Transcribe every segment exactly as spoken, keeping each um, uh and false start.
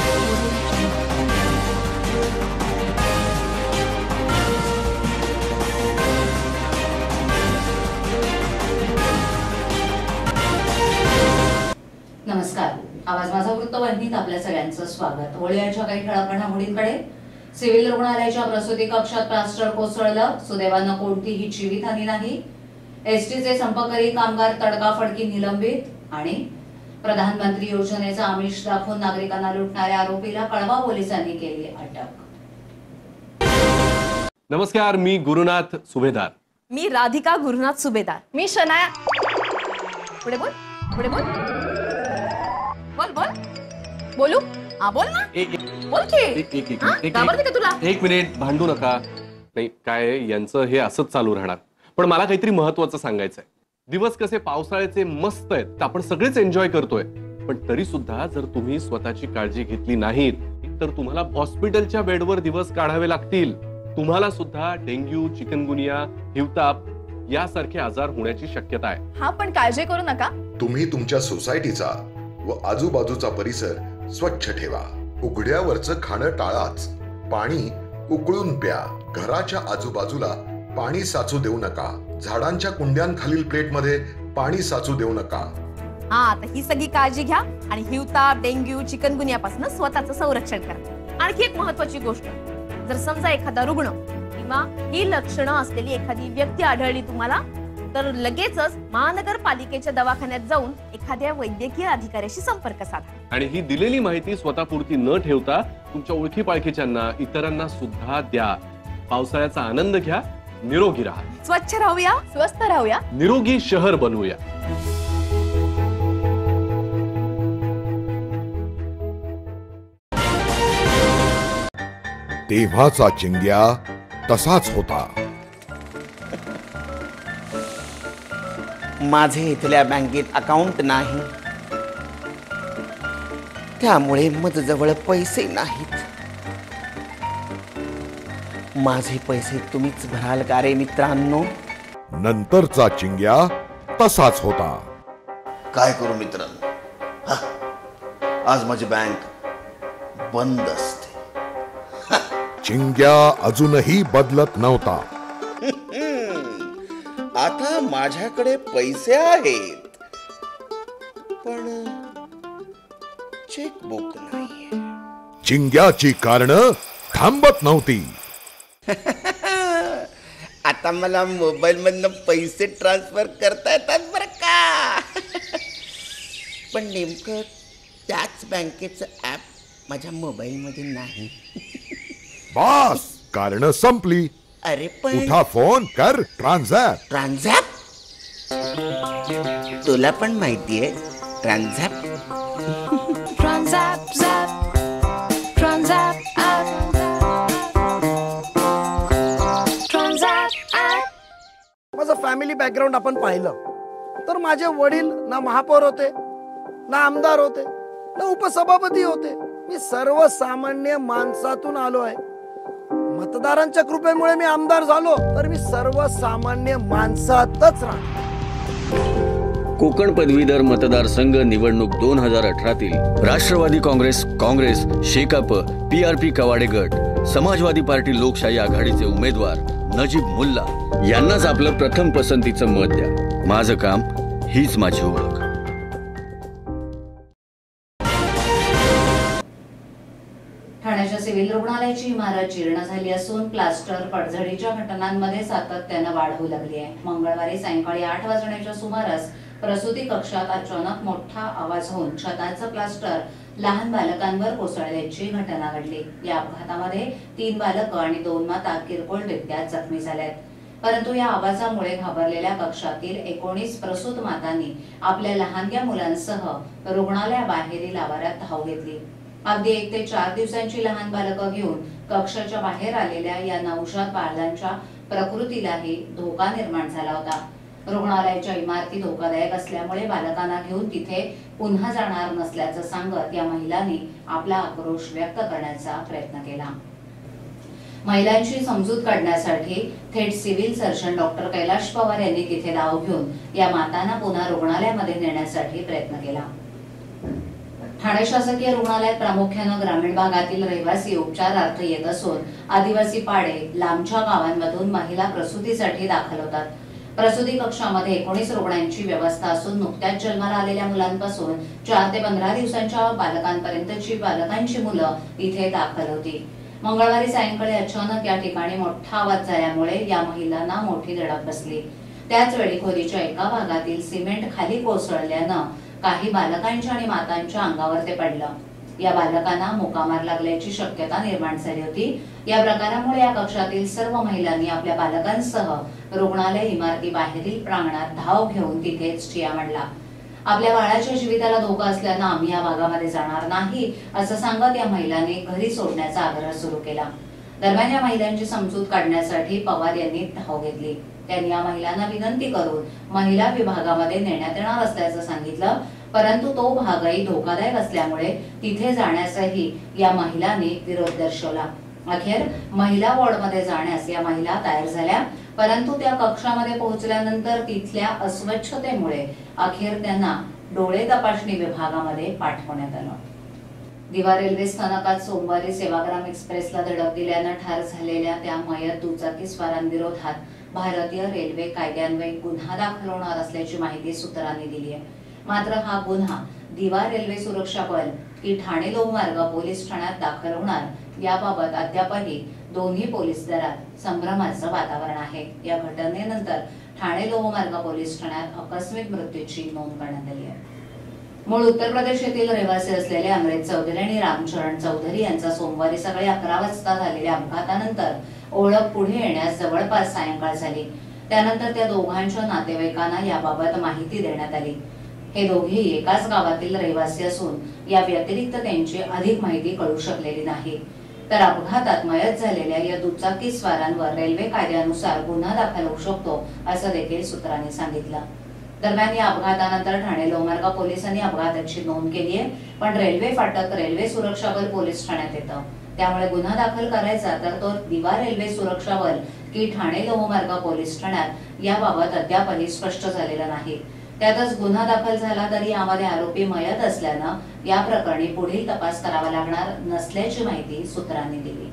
नमस्कार, आवाज माझा वृत्तवाहिनीत आपल्या सगळ्यांचं स्वागत। वळीच्या काही ठळक घडामोडींकडे। सिव्हिल रुग्णालयाच्या प्रसूती कक्षात प्लास्टर कोसळलं, सुदैवानं कोणतीही जीवितहानी नाही। एसटीचे संपकरी कामगार तडकाफडकी निलंबित। आणि प्रधानमंत्री योजनेचा आमिष दाखवून नागरिकांना लुटणाऱ्या आरोपीला कळवा पोलिसांनी केली अटक। नमस्कार, मी गुरुनाथ सुभेदार। मी राधिका गुरुनाथ सुभेदार। मी शनाया। पुढे बोल, पुढे बोल, बोल बोल बोलू। हा बोल ना, बोल की। एक एक एक का तुला? एक मिनिट, भांडू नका। नाही काय यांचं हे असंच चालू राहणार, पण मला काहीतरी महत्त्वाचं सांगायचंय। दिवस कसे पावसाळ्याचे मस्त आहेत, आपण सगळेच एन्जॉय करतोय, पण तरी सुद्धा जर तुम्ही स्वतःची काळजी घेतली नाहीत तर तुम्हाला हॉस्पिटलच्या बेडवर दिवस काढावे लागतील। तुम्हाला सुद्धा डेंग्यू, चिकनगुनिया, हिवताप यासारखे आजार होण्याची शक्यता आहे। हा, पण काळजी करू नका। तुम्ही तुमच्या सोसायटीचा व आजूबाजूचा परिसर स्वच्छ ठेवा। उघड्यावरचं खाणं टाळाच। पाणी उकळून प्या। घराच्या आजूबाजूला पाणी साचू देऊ नका। झाडांच्या कुंड्यांखालील प्लेटमध्ये पाणी साचू देऊ नका। हा, आता ही सगळी काळजी घ्या आणि हिवताप, डेंग्यू, चिकनगुनियापासून स्वतःचं संरक्षण करा। आणखी एक महत्त्वाची गोष्ट, जर समजा एखादा रुग्ण किंवा ही लक्षणं असलेली एखादी व्यक्ती आढळली तुम्हाला, तर लगेचच महानगरपालिकेच्या दवाखान्यात जाऊन एखाद्या वैद्यकीय अधिकाऱ्याशी संपर्क साधा। आणि ही दिलेली माहिती स्वतःपुरती न ठेवता तुमच्या ओळखी पाळखीच्यांना, इतरांना सुद्धा द्या। पावसाळ्याचा आनंद घ्या, निरोगी राहा। स्वच्छ राहूया, स्वस्थ राहूया, निरोगी शहर बनवूया। तेव्हाचा चिंग्या तसाच होता। माझे इथल्या बँकेत अकाउंट नाही, त्यामुळे माझ्याजवळ पैसे नाहीत। माझे पैसे तुम्हीच भराल का रे मित्रांनो? नंतरचा चिंग्या तसाच होता। काय करू मित्रांनो, हा, आज माझी बँक बंद असते। चिंग्या अजूनही बदलत नव्हता। आता माझ्याकडे पैसे आहेत, पण चेकबुक नाही। चिंग्याची कारणं थांबत नव्हती। आता मला मोबाईल मधनं पैसे ट्रान्सफर करता येतात बरं का? पण नेमकं त्याच बँकेचं ऍप माझ्या मोबाईल मध्ये नाही। बस, कारणं संपली। अरे पण उठा, फोन कर, ट्रान्झॅक्ट। ट्रान्झॅक्ट? तुला पण माहितीये transact? Transact zap transact app transact app. माझं फॅमिली बॅकग्राऊंड आपण पाहिलं तर माझे वडील ना महापौर होते, ना आमदार होते, ना उपसभापती होते। मी सर्वसामान्य माणसातून आलो आहे। मतदारांच्या कृपेमुळे मी आमदार झालो, तर मी सर्वसामान्य माणसातच राहतो। कोकण पदवीधर मतदारसंघ निवडणूक दोन हजार अठरातील Rashtrawadi Congress, Congress, Shekap, P R P Kawade गट, समाजवादी पार्टी लोकशाही आघाडीचे उमेदवार नजीब मुल्ला यांनाच आपलं प्रथम पसंतीचं मत द्या। माझं काम, हीच माझी ओळख। ठाण्याच्या सिव्हिल रुग्णालयाची इमारत जीर्ण झाली असून प्लास्टर पडझडीच्या घटनांमध्ये सातत्यानं वाढ होऊ लागली आहे। मंगळवारी सायंकाळी आठ वाजण्याच्या सुमारास प्रसूती कक्षात अचानक मोठा आवाज होऊन छताचं प्लास्टर लहान बालकांवर कोसळल्याची घटना घडली। या अपघातामध्ये तीन बालकं आणि दोन माता किरकोळरित्या जखमी झाल्यात, परंतु या आवाजामुळे घाबरलेल्या कक्षातील एकोणीस प्रसूत मातांनी आपल्या लहानग्या मुलांसह रुग्णालयाबाहेरील आवारात धाव घेतली। अगदी एक ते चार दिवसांची लहान बालकं घेऊन कक्षाच्या बाहेर आलेल्या या नवजात बाळांच्या प्रकृतीलाही धोका निर्माण झाला होता। रुग्णालयाच्या इमारती धोकादायक असल्यामुळे बालकांना घेऊन तिथे पुन्हा जाणार नसल्याचं सांगत या महिलांनी आपला आक्रोश व्यक्त करण्याचा प्रयत्न केला। महिलांची समजूत काढण्यासाठी थेट civil surgeon doctor Kailash Pawar यांनी तिथे धाव घेऊन या मातांना पुन्हा रुग्णालयामध्ये नेण्यासाठी प्रयत्न केला। ठाणे शासकीय रुग्णालयात प्रामुख्यानं ग्रामीण भागातील रहिवासी उपचारार्थ येत असून आदिवासी पाडे लांबच्या गावांमधून महिला प्रसूतीसाठी दाखल होतात. प्रसूती कक्षामध्ये एकोणीस रुग्णांची व्यवस्था असून नुकत्याच जन्माला आलेल्या मुलांपासून चार ते पंधरा दिवसांच्या बालकांपर्यंतची बालकांची मुलं इथे दाखल होती. मंगळवारी सायंकाळी अचानक या ठिकाणी मोठा आवाज झाल्यामुळे या महिलांना मोठी धडक बसली. त्याच वेळी खोलीच्या एका भागातील सिमेंट खाली कोसळल्यानं काही बालकांच्या आणि मातांच्या अंगावर ते पडलं. या बालकांना मुकामार लागल्याची शक्यता निर्माण झाली होती. या प्रकारामुळे या कक्षातील सर्व महिलांनी आपल्या बालकांसह रुग्णालय इमारती बाहेरील प्रांगणात धाव घेऊन तिथेच ठिया मांडला. आपल्या बाळाच्या जीविताला धोका असल्यानं आम्ही या भागामध्ये जाणार नाही असं सांगत या महिलांनी घरी सोडण्याचा आग्रह सुरू केला. दरम्यान या महिलांची समजूत काढण्यासाठी पवार यांनी धाव घेतली. त्यांनी या महिलांना विनंती करून महिला विभागामध्ये नेण्यात येणार असल्याचं सांगितलं, परंतु तो भागही धोकादायक असल्यामुळे तिथे जाण्यासही या महिलांनी विरोध दर्शवला. अखेर महिला वॉर्डमध्ये जाण्यास या महिला तयार झाल्या, परंतु त्या कक्षामध्ये पोहोचल्यानंतर तिथल्या अस्वच्छतेमुळे अखेर त्यांना डोळे तपासणी विभागामध्ये पाठवण्यात आलं. दिवा रेल्वे स्थानकात सोमवारी सेवाग्राम एक्सप्रेसला धडक दिल्यानं ठार झालेल्या त्या मयत दुचाकी स्वारांविरोधात भारतीय रेल्वे कायद्यान्वये गुन्हा दाखल होणार असल्याची माहिती सूत्रांनी दिली आहे. मात्र हा गुन्हा दिवा रेल्वे सुरक्षा बल की ठाणे लोहमार्ग पोलीस ठाण्यात दाखल होणार याबाबत अद्यापही दोन्ही पोलीस दलात संभ्रमाचं वातावरण आहे. या घटनेनंतर ठाणे लोहमार्ग पोलीस ठाण्यात आकस्मिक मृत्यूची नोंद करण्यात आली आहे. मूळ उत्तर प्रदेश येथील रहिवासी असलेले अमृत चौधरी आणि रामचरण चौधरी यांचा सोमवारी सकाळी अकरा वाजता झालेल्या अपघातानंतर ओळख पुढे येण्यास जवळपास सायंकाळ झाली. त्यानंतर त्या दोघांच्या नातेवाईकांना याबाबत माहिती देण्यात आली. हे दोघेही एकाच गावातील रहिवासी असून या व्यतिरिक्त त्यांची अधिक माहिती कळू शकलेली नाही. तर अपघातात मयत झालेल्या या दुचाकी स्वारांवर रेल्वे कायद्यानुसार गुन्हा दाखल होऊ शकतो असं देखील सूत्रांनी सांगितलं. दरम्यान या अपघातानंतर ठाणे लोहमार्ग पोलिसांनी अपघाताची नोंद केली आहे, पण रेल्वे फाटक रेल्वे सुरक्षा बल पोलीस ठाण्यात येतं. त्यामुळे गुन्हा दाखल करायचा तर तो दिवा रेल्वे सुरक्षा बल की ठाणे लोहमार्ग पोलीस ठाण्यात याबाबत अद्यापही स्पष्ट झालेलं नाही. त्यातच गुन्हा दाखल झाला तरी यामध्ये आरोपी मयत असल्यानं या प्रकरणी पुढील तपास करावा लागणार नसल्याची माहिती सूत्रांनी दिली.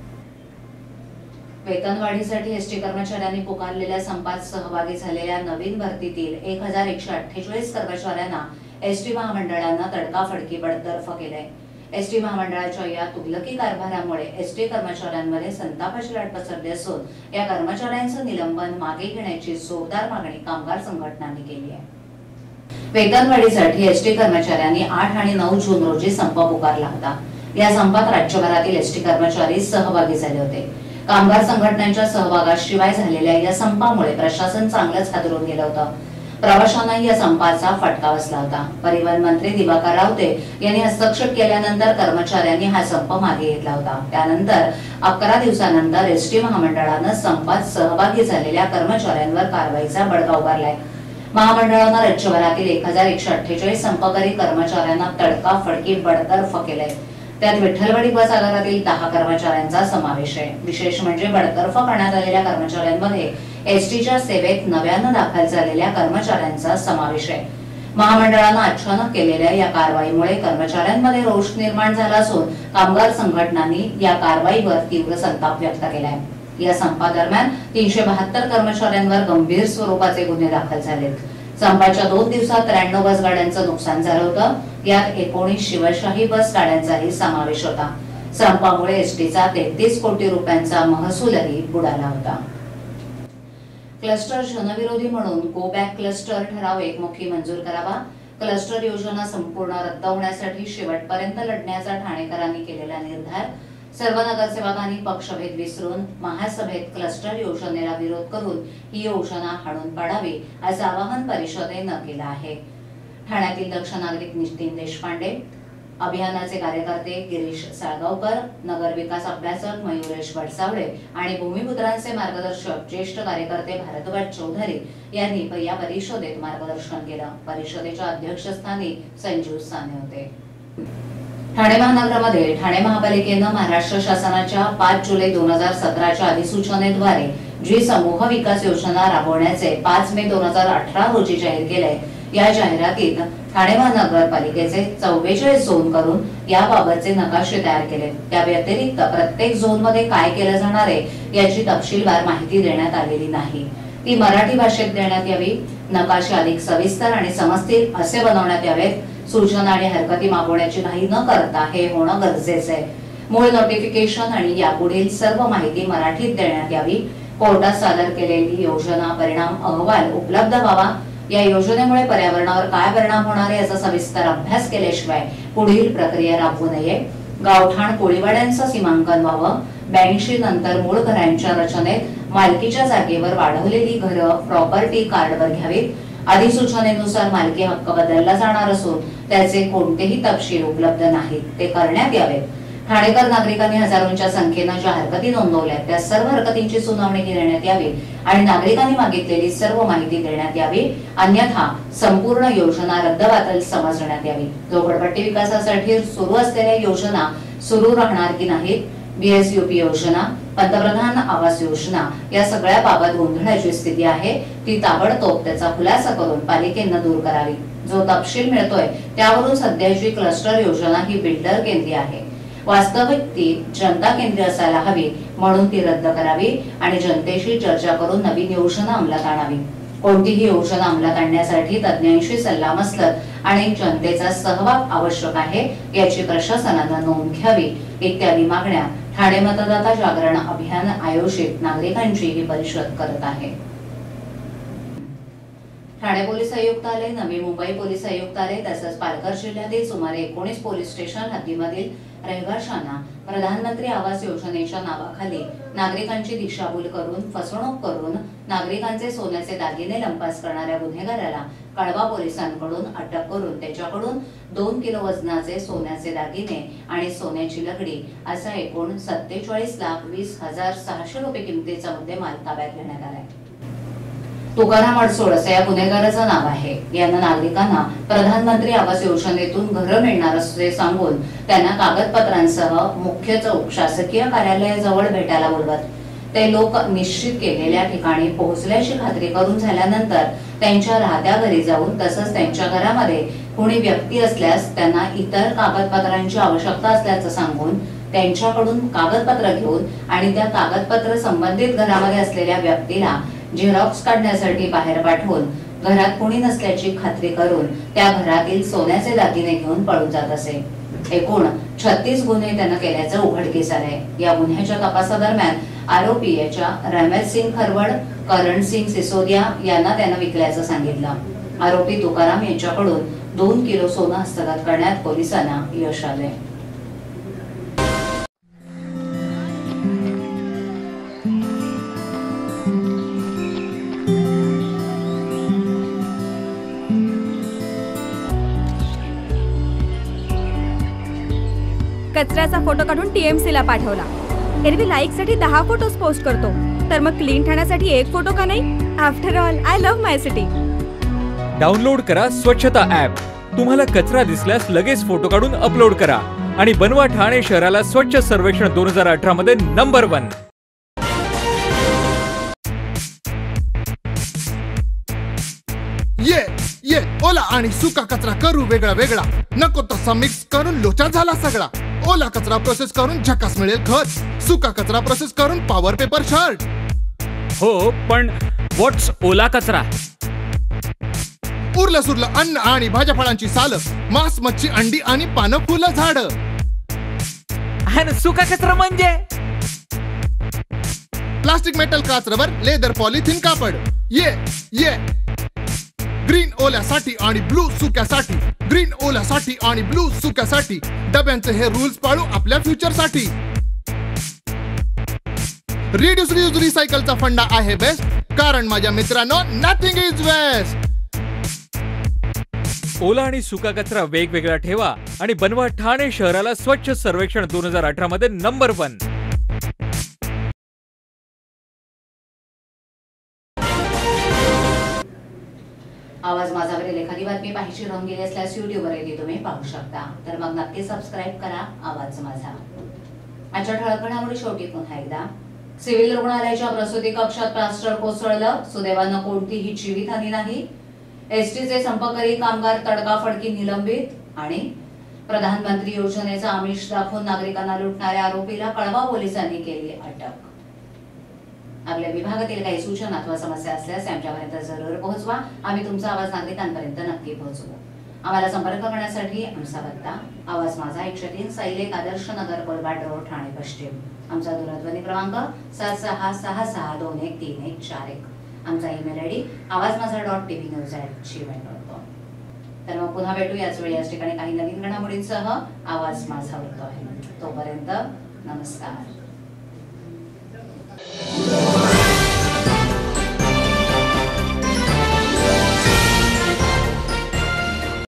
वेतनवाढीसाठी एसटी कर्मचाऱ्यांनी पुकारलेल्या संपात सहभागी झालेल्या नवीन भरतीतील एक हजार एकशे अठ्ठेचाळीस कर्मचाऱ्यांना एसटी महामंडळानं तडकाफडकी बडतर्फ केलंय. एसटी महामंडळाच्या या तुगलकी कारभारामुळे एसटी कर्मचाऱ्यांमध्ये संतापाची लाट पसरली असून या कर्मचाऱ्यांचं निलंबन मागे घेण्याची जोरदार मागणी कामगार संघटनांनी केली आहे. वेतनवाढीसाठी एसटी कर्मचाऱ्यांनी आठ आणि नऊ जून रोजी संप पुकारला होता. या संपात राज्यभरातील एसटी कर्मचारी सहभागी झाले होते. कामगार संघटनांच्या सहभागाशिवाय झालेल्या या संपामुळे प्रशासन चांगलंच हादरून गेलं होतं. प्रवाशांनाही या संपाचा फटका बसला होता. परिवहन मंत्री दिवाकर रावते यांनी हस्तक्षेप केल्यानंतर कर्मचाऱ्यांनी हा संप मागे घेतला होता. त्यानंतर अकरा दिवसानंतर एसटी महामंडळानं संपात सहभागी झालेल्या कर्मचाऱ्यांवर कारवाईचा बडगा उभारलाय. महामंडळानं राज्यभरातील एक हजार एकशे अठ्ठेचाळीस संपकरी कर्मचाऱ्यांना तडकाफडकी बडतर्फ केलंय. त्यात विठ्ठलवाडी बस आगारातील दहा कर्मचाऱ्यांचा समावेश आहे. विशेष म्हणजे बडतर्फ करण्यात आलेल्या कर्मचाऱ्यांमध्ये एसटीच्या सेवेत नव्यानं दाखल झालेल्या कर्मचाऱ्यांचा समावेश आहे. महामंडळानं अचानक केलेल्या या कारवाईमुळे कर्मचाऱ्यांमध्ये रोष निर्माण झाला असून कामगार संघटनांनी या कारवाईवर तीव्र संताप व्यक्त केलाय. या संपादरम्यान तीनशे बहात्तर कर्मचाऱ्यांवर गंभीर स्वरूपाचे गुन्हे दाखल झालेत. संपाच्या दोन दिवसात त्र्याण्णव बस गाड्यांचं नुकसान झालं होतं. यात एकोणीस शिवशाही बस गाड्यांचाही समावेश होता. संपामुळे एसटीचा तेहतीस कोटी रुपयांचा महसूलही बुडाला होता. क्लस्टर जनविरोधी म्हणून गो बॅक क्लस्टर ठराव एकमुखी मंजूर करावा. क्लस्टर योजना संपूर्ण रद्द होण्यासाठी शेवटपर्यंत लढण्याचा ठाणेकरांनी केलेला निर्धार. सर्व नगरसेवकांनी पक्षभेद विसरून महासभेत क्लस्टर योजनेला विरोध करून ही योजना हाणून पाडावी असं आवाहन परिषदेनं केलं आहे. ठाण्यातील दक्ष नागरिक नितीन देशपांडे, अभियानाचे कार्यकर्ते गिरीश साळगावकर, नगर विकास अभ्यासक मयुरेश वडसावडे आणि भूमिपुत्रांचे मार्गदर्शक ज्येष्ठ कार्यकर्ते भारद्वाज चौधरी यांनी या परिषदेत मार्गदर्शन केलं. परिषदेच्या अध्यक्षस्थानी संजीव साने होते. ठाणे महानगरामध्ये ठाणे महापालिकेनं महाराष्ट्र शासनाच्या पाच जुलै दोन हजार सतराच्या अधिसूचनेद्वारे जी समूह विकास योजना राबवण्याचे पाच मे दोन हजार अठरा रोजी जाहीर केले. या जाहिरातीत ठाणे महानगरपालिकेचे चव्वेचाळीस झोन करून याबाबतचे नकाशे तयार केले. त्या व्यतिरिक्त प्रत्येक झोन मध्ये काय केलं जाणार आहे याची तपशीलवार माहिती देण्यात आलेली नाही. ती मराठी भाषेत देण्यात यावी. नकाशे अधिक सविस्तर आणि समजतील असे बनवण्यात यावेत. सूचना आणि हरकती मागवण्याची घाई न करता हे होणं गरजेचं आहे. मूळ नोटिफिकेशन आणि यापुढील सर्व माहिती मराठीत देण्यात यावी. कोर्टात सादर केलेली योजना परिणाम अहवाल उपलब्ध व्हावा. या योजनेमुळे पर्यावरणावर काय परिणाम होणार आहे याचा सविस्तर अभ्यास केल्याशिवाय पुढील प्रक्रिया राबवू नये. गावठाण कोळीवाड्यांचं सीमांकन व्हावं. ब्याऐंशी नंतर मूळ घरांच्या रचनेत मालकीच्या जागेवर वाढवलेली घरं प्रॉपर्टी कार्डवर घ्यावीत. अधिसूचनेनुसार मालकी हक्क बदलला जाणार असून त्याचे कोणतेही तपशील उपलब्ध नाहीत, ते करण्यात यावेत. ठाणेकर नागरिकांनी हजारोंच्या संख्येनं ज्या हरकती नोंदवल्या त्या सर्व हरकतींची सुनावणी घेण्यात यावी आणि नागरिकांनी मागितलेली सर्व माहिती देण्यात यावी. अन्यथा संपूर्ण योजना रद्दबातल समजण्यात यावी. झोपडपट्टी विकासासाठी सुरू असलेल्या योजना सुरू राहणार की नाहीत, बीएसयूपी योजना, पंतप्रधान आवास योजना या सगळ्या बाबत गोंधळाची स्थिती आहे. ती ताबडतोब त्याचा खुलासा करून पालिकेनं दूर करावी. जो तपशील मिळतोय त्यावरून सध्याची क्लस्टर योजना ही बिल्डर केंद्रीय आहे. वास्तविक ती जनता केंद्रीय असायला हवी, म्हणून ती रद्द करावी आणि जनतेशी चर्चा करून नवीन योजना अंमलात आणावी. कोणतीही योजना अंमलात आणण्यासाठी तज्ञांशी सल्लामसलत आणि जनतेचा सहभाग आवश्यक आहे याची प्रशासनानं नोंद घ्यावी. इत्यादी मागण्या ठाणे मतदाता जागरण अभियान आयोजित नागरिकांची ही परिषद करत आहे. ठाणे पोलीस आयुक्तालय, नवी मुंबई पोलीस आयुक्तालय तसंच पालघर जिल्ह्यातील सुमारे एकोणीस पोलीस स्टेशन हद्दीमधील रहिवाशांना प्रधानमंत्री आवास योजनेच्या नावाखाली नागरिकांची दिशाभूल करून फसवणूक करून नागरिकांचे सोन्याचे दागिने लंपास करणाऱ्या गुन्हेगाराला कळवा पोलिसांकडून अटक करून त्याच्याकडून दोन किलो वजनाचे सोन्याचे दागिने आणि सोन्याची लगडी असा एकूण सत्तेचाळीस लाख वीस हजार सहाशे रुपये किमतीचा मुद्देमाल ताब्यात घेण्यात आलाय. तुकाराम अडसोड असं या गुन्हेगाराचं नाव आहे. यानं नागरिकांना प्रधानमंत्री आवास योजनेतून घरं मिळणार असे सांगून त्यांना कागदपत्रांसह मुख्य चौक शासकीय कार्यालयाजवळ भेटायला बोलवत ते लोक निश्चित केलेल्या ठिकाणी पोहोचल्याची खात्री करून झाल्यानंतर त्यांच्या राहत्या घरी जाऊन तसंच त्यांच्या घरामध्ये कोणी व्यक्ती असल्यास त्यांना इतर कागदपत्रांची आवश्यकता असल्याचं सांगून त्यांच्याकडून कागदपत्र घेऊन आणि त्या कागदपत्र संबंधित घरामध्ये असलेल्या व्यक्तीला झेरॉक्स काढण्यासाठी बाहेर पाठवून घरात कोणी नसल्याची खात्री करून त्या घरातील सोन्याचे दागिने घेऊन पळून जात असे. एकूण छत्तीस गुन्हे त्यानं केल्याचं उघडकीस आलंय. या गुन्ह्याच्या तपासादरम्यान आरोपी याच्या रमेश सिंग खरवड, करण सिंग सिसोदिया यांना त्यानं विकल्याचं सांगितलं. आरोपी तुकाराम यांच्याकडून दोन किलो सोनं हस्तगत करण्यात पोलिसांना यश आलंय. कचऱ्याचा फोटो काढून टीएमसी ला पाठवला. एरवी लाईक साठी दहा फोटोज पोस्ट करतो, तर मग क्लीन ठाण्यासाठी एक फोटो का नाही? After all I love my city. Download करा स्वच्छता ऍप. तुम्हाला कचरा दिसल्यास लगेच फोटो काढून अपलोड करा आणि बनवा ठाणे शहराला स्वच्छ सर्वेक्षण दोन हजार अठरा मध्ये नंबर वन. ये ये ओला आणि सुका कचरा करू वेगळा वेगळा, नको तसा मिक्स करून लोचा झाला सगळा. ओला कचरा प्रोसेस करून झकास मिळेल खत, सुका कचरा प्रोसेस करून पॉवर पेपर शर्ट. हो, पण व्हॉट्स ओला कचरा? उरलं सुरलं अन्न आणि भाज्या फळांची साल, मांस मच्छी अंडी आणि पानं फुलं झाड. आणि सुका कचरा म्हणजे प्लास्टिक मेटल काच रबर लेदर पॉलिथिन कापड. ये ये ग्रीन ओल्यासाठी आणि ब्लू सुक्यासाठी, ग्रीन ओल्यासाठी आणि ब्लू सुक्यासाठी डब्यांचे हे रूल्स पाळू आपल्या फ्युचरसाठी. रिड्यूस रियूज रिसायकलचा फंडा आहे बेस्ट, कारण माझ्या मित्रांनो नथिंग इज वेस्ट. ओला आणि सुका कचरा वेगवेगळा ठेवा आणि बनवा ठाणे शहराला स्वच्छ सर्वेक्षण दोन हजार अठरा मध्ये नंबर वन. आवाज माझावरील एखादी बातमी पाहिजे राहून गेली असल्यास युट्यूबवरही तुम्ही पाहू शकता, तर मग नक्की सबस्क्राईब करा आवाज माझा. आजच्या ठळक घडामोडी शेवटी पुन्हा एकदा. सिव्हिल रुग्णालयाच्या प्रसूती कक्षात प्लास्टर कोसळलं, सुदैवानं कोणतीही जीवितहानी नाही. एसटीचे संपकरी कामगार तडकाफडकी निलंबित आणि प्रधानमंत्री योजनेचा आमिष दाखवून नागरिकांना लुटणाऱ्या आरोपीला कळवा पोलिसांनी केली अटक. आपल्या विभागातील काही सूचना अथवा समस्या असल्यास आमच्यापर्यंत जरूर पोहोचवा. आम्ही तुमचा आवाज नागरिकांपर्यंत नक्की पोहोचवू. आम्हाला संपर्क करण्यासाठी आमचा पत्ता आवाज माझा एकशे तीन साईलेक आदर्श नगर कोलबाड रोड ठाणे पश्चिम. आमचा दूरध्वनी क्रमांक सात सहा सहा सहा दोन एक तीन एक चार एक. आमचा email I D Awaaz Maza dot TV news at Gmail dot com. तर मग पुन्हा भेटू याच वेळी याच ठिकाणी काही नवीन घडामोडींसह. आवाज माझा वृत्त आहे. तोपर्यंत नमस्कार.